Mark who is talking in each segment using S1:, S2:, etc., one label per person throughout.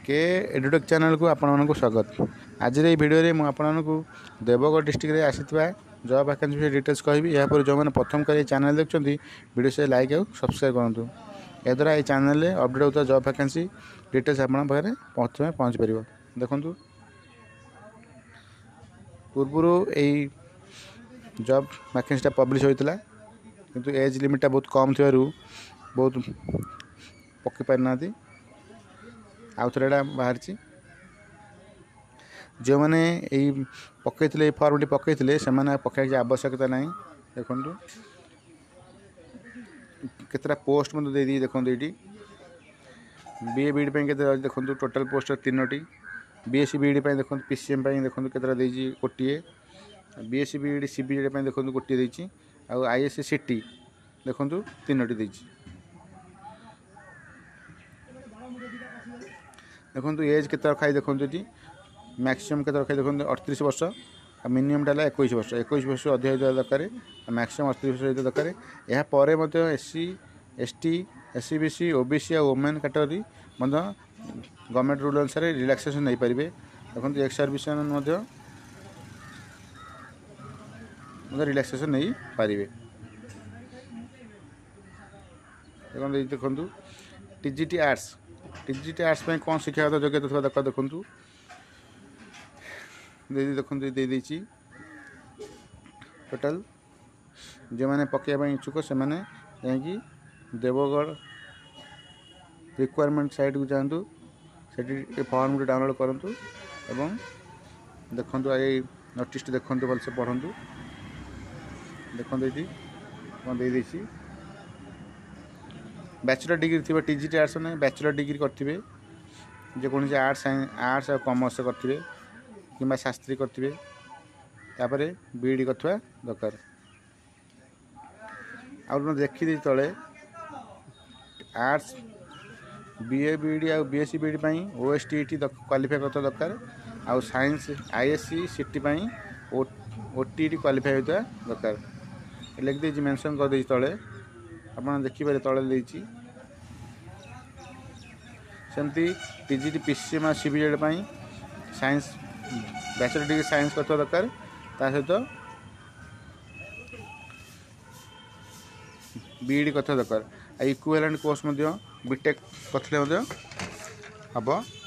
S1: के edutech channel को आपको स्वागत। आज ये वीडियो में आपको देवगढ़ डिस्ट्रिक्ट में आसी जॉब वैकेंसी डिटेल्स कहि। यापर जो मैंने प्रथम कर चैनल देखते वीडियो से लाइक और सब्सक्राइब करूँ। या द्वारा ये चैनल में अपडेट होता जॉब वैकेंसी डिटेल्स आपन पाखे पहुँच पार। देखु पूर्वर यही जॉब वैकेंसी पब्लिश होता किंतु एज लिमिटा बहुत कम थी बहुत पकई पारि ना आउ थे बाहर जो मैंने यही पकई फर्म पकई से पकड़ आवश्यकता ना। देखु केतटा पोस्ट मतलब दे दी। देखो ये बीए बीडी देखो टोटाल पोस्ट 3टी। बीएससी बीडी देखो पीसीएम देखो केतटा गोटे। बीएससी बीडी सीबीडी देखो गोटे देती। आईएससी सीटी देखो 3टी देती। देखो एज के रखाई देखो ये मैक्सिमम के रखाई देखो 38 वर्ष। मिनिममटा है 21 वर्ष। 21 वर्ष अधिक दरकार। मैक्सिमम 38 वर्ष दरकार। यापर SC ST SC BC OBC और वोमेन कैटेगरी गवर्नमेंट रूल अनुसार रिलैक्सेशन नहीं पारे। देखो एक्स सर्विस रिलैक्सेशन नहीं पारे। देखो टीजीटी आर्ट्स कौन शिक्षागत योग्यता था दरकार। देखो देखो दे टोटाल जो मैंने पकड़ा इच्छुक से मैंने यहीं देवगढ़ रिक्वायरमेंट साइट को जातु से फॉर्म को डाउनलोड करूँ एवं देखो ये नोटिस देखो भलसे पढ़ु। देखो ये कौन दे बैचलर डिग्री थी टीजीटी आर्ट्स ने बैचलर डिग्री करेंगे जेकोसी आर्ट्स और कॉमर्स करेंगे कि शास्त्री करेंगे तापर बीडी करवा दरकार। आउ देखी तले आर्ट्स बीए बीडी और बीएससी बीडी ओएसटीटी क्वालिफाई करता दरकार। आउ science ISc CT OTT qualify होता दरकार। लिख दे मेंशन कर दे तले आप देखिए तले देती सेमती टीजीटी पीसीएम सीबीएड साइंस बैचलर डिग्री साइंस करता दरकार। सहित बीडी करता दरकार। इक्विवेलेंट कोर्स बीटेक करते हम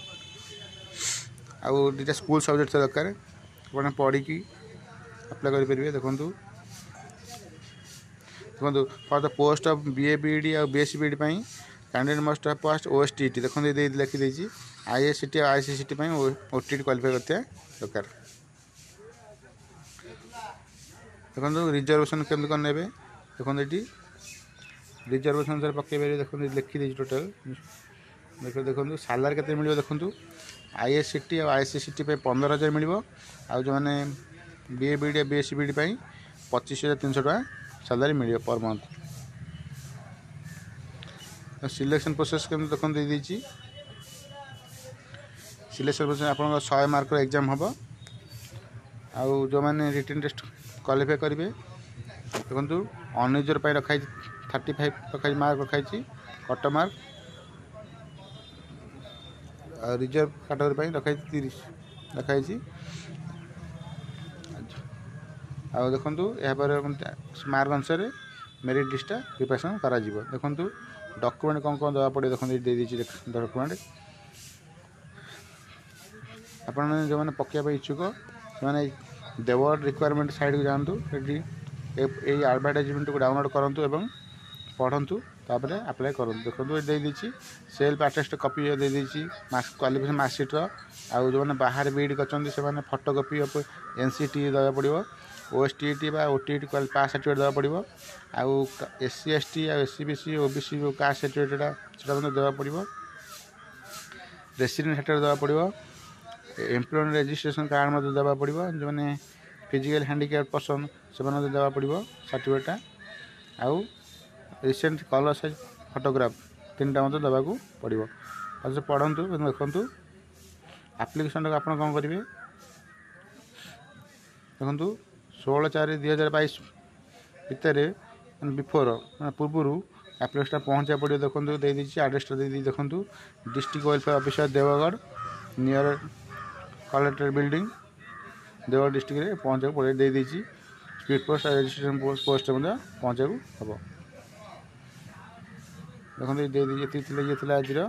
S1: आउ दुटा स्कूल सब्जेक्ट दरकार आप पढ़ी अप्लाई करेंगे। देखो देखो for the post of BA BEd और BSc BEd candidate must have passed OSTT देखो लिखी देती। आईएससीटी और आईसीसीटी ओटीटी क्वालिफाई करते दरकार। देखो रिजर्वेशन केमती कौन ने देखो ये रिजर्वेशन अनुसार पकड़। देखो लिखी देती टोटाल देखो सालारी के मिले। देखो आईएससीटी और आईसीसीटी 15,000 मिल। आ जो मैंने बीए बीडी बीएससी बीडी 25,300 टका सैलरी मिले पर मंथ। सिलेक्शन प्रोसेस केमती देखो देती। सिलेक्शन प्रोसेस आप 100 मार्क एग्जाम हम आउ जो मैंने रिटन टेस्ट क्वालिफाई करेंगे। देखो अनरिजर्व रखाई 35 रखाई मार्क रखाई कट मार्क रिजर्व कैटेगरी रखाई 30 रखाई। आ देखु यापर मार्क अनुसार मेरिट लिस्टा प्रिपरेशन करा। देखो डॉक्यूमेंट कौन कौन देवा पड़े। देखो दे डॉक्यूमेंट आप जो मैंने पकड़ा इच्छुक से देवगढ़ रिक्वायरमेंट साइट को जातु ये एडवर्टाइजमेंट को डाउनलोड करूँ एवं पढ़ु तापर अप्लाई करूँ। देखो ये देती सेल्फ अटेस्ट कॉपी दे देती क्वालिफिकेशन मार्कशीट आउ जो मैंने बाहर बीडी कर फोटोकॉपी एनसीटी देवा पड़ो ओएसटीटी ओटीटी पास सर्टिफिकेट देवा पड़ो आउ SC ST SC BC OBC caste certificate देवा पड़ो रेसिडेंट सर्टिफिकेट देवा पड़ो एम्प्लॉयमेंट रजिस्ट्रेशन कार्ड देवा पड़ो जो मैंने फिजिकल हैंडिकैप पर्सन से देवा पड़ो सर्टिफिकेटा आउ रिसेंट कलर साइज फोटोग्राफ 3टा मतलब देवाक पड़ो। और पढ़ु देखु आप्लिकेशन आप कौन करेंगे। देखो 16/4/2022 भितर बिफोर पूर्व ଆପ୍ଲିକେସନଟା ପହଞ୍ଚିବାକୁ ପଡ଼ିବ। ଦେଖନ୍ତୁ ଦେଇଦେଇଛି ଆଡ୍ରେସଟା ଦେଇଦେଇଛି। ଦେଖନ୍ତୁ district welfare officer Deogarh near collector building Deogarh ଡିଷ୍ଟ୍ରିକ୍ଟରେ ପହଞ୍ଚିବାକୁ ପଡ଼ିବ ଦେଇଦେଇଛି। ସ୍ପିଡ୍ ପୋଷ୍ଟ ରେଜିଷ୍ଟ୍ରେସନ ପୋଷ୍ଟ ମଧ୍ୟ ପହଞ୍ଚିବାକୁ ହେବ। ଦେଖନ୍ତୁ ଦେଇଦେଇଛି। ଏତିକି ଥିଲା ଇଏ ଥିଲା ଆଜିର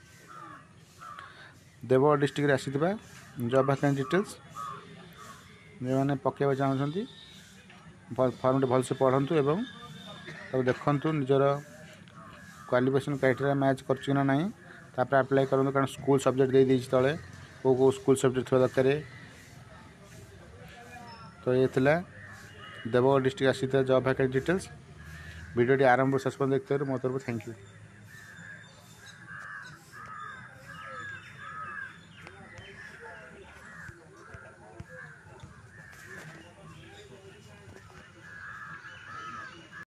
S1: ଦେବଗଡ଼ ଡିଷ୍ଟ୍ରିକ୍ଟରେ ଆସିଥିବା ଜବ୍ ଭ୍ୟାକାନ୍ସି ଡିଟେଲ୍ସ। ଯେଉଁମାନେ ପକାଇବାକୁ ଚାହୁଁଛନ୍ତି ଫର୍ମଟି ଭଲସେ ପଢ଼ନ୍ତୁ ଏବଂ ତାକୁ ଦେଖନ୍ତୁ ନିଜର କ୍ୱାଲିଫିକେସନ୍ କ୍ରାଇଟେରିଆ ମ୍ୟାଚ୍ କରୁଛି କି ନା ନାହିଁ, ତାପରେ ଆପ୍ଲାଏ କରନ୍ତୁ। କାରଣ ସ୍କୁଲ୍ ସବଜେକ୍ଟ ଦେଇଦେଇଛି ତଳେ କେଉଁ ସ୍କୁଲ୍ ସବଜେକ୍ଟ ଥିବା ଦରକାର। ତ ଏ ଥିଲା ଦେବଗଡ଼ ଡିଷ୍ଟ୍ରିକ୍ଟ ଆସିଥିବା ଜବ୍ ଭ୍ୟାକାନ୍ସି ଡିଟେଲ୍ସ। ଭିଡ଼ିଓଟି ଆରମ୍ଭରୁ ଶେଷ ପର୍ଯ୍ୟନ୍ତ ଦେଖିଥିବାରୁ ମୋ ତରଫରୁ ଥ୍ୟାଙ୍କ ୟୁ।